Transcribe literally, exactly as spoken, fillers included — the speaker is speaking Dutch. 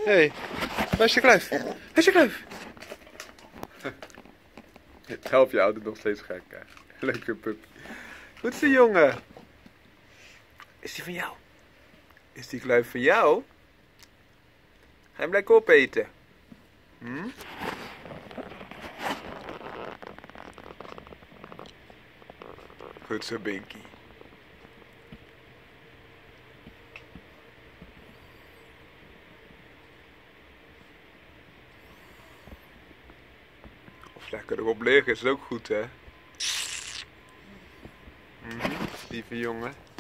Hé, hey, waar is je kluif? Waar is je kluif? Help je ouder nog steeds gek, hè? Leuke puppy. Goed zo, jongen. Is die van jou? Is die kluif van jou? Ga je hem lekker opeten? Hm? Goed zo, Binky. Of lekker erop liggen is ook goed, hè? Hm, lieve jongen.